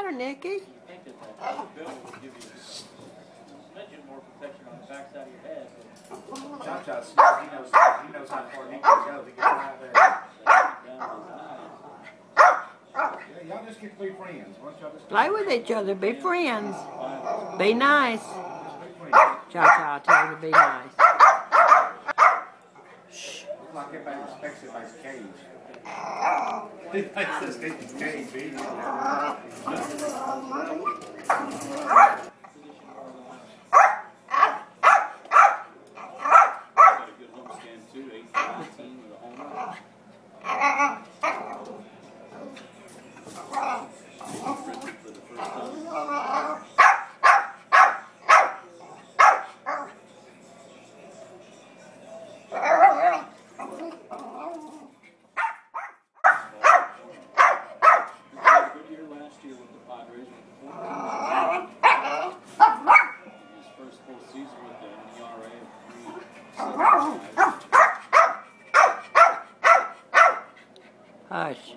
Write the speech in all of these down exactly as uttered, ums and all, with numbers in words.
there, Nicky. You think that that bill will give you a smidgen more protection on the backside of your head. Chacha, he knows, he knows how far Nicky can go to get out there. Yeah, y'all just get to be friends. Just Play with each other. Be friends. Be nice. Cha-Cha, tell you to be nice. Shh. Looks like everybody respects everybody's cage. He thinks this is cage, baby. Hush.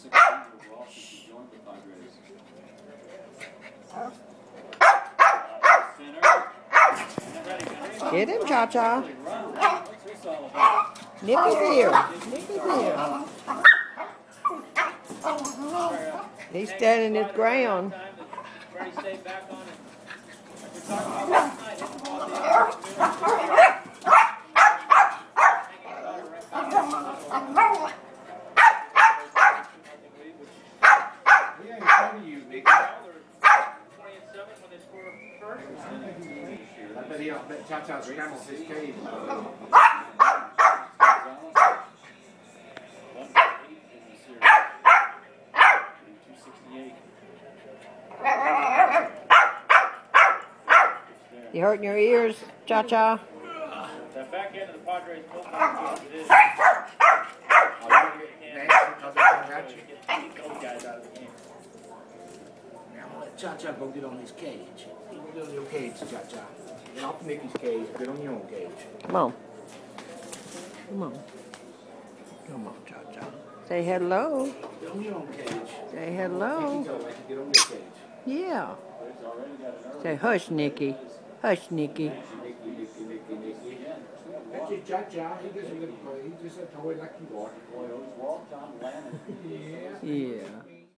Get him, Cha-Cha. Nicky here. Nicky here. He's standing his ground. I bet he don't bet Cha-Cha scrambles his cage. You hurting your ears, Cha-Cha? The back end of the Padres bullpen is Cha-Cha go get on his cage. Go get on your cage, Cha-Cha. Get off Nicky's cage. Get on your own cage. Come on. Come on. Come on, Cha-Cha. Say hello. Get on your own cage. Say hello. Get on your cage. Yeah. Say hush, Nicky. Hush, Nicky. Nicky, Nicky, Nicky, Nicky. That's your Cha-Cha. He just a little, he's just a toy like you are. boy, always walked on land. Yeah. Yeah.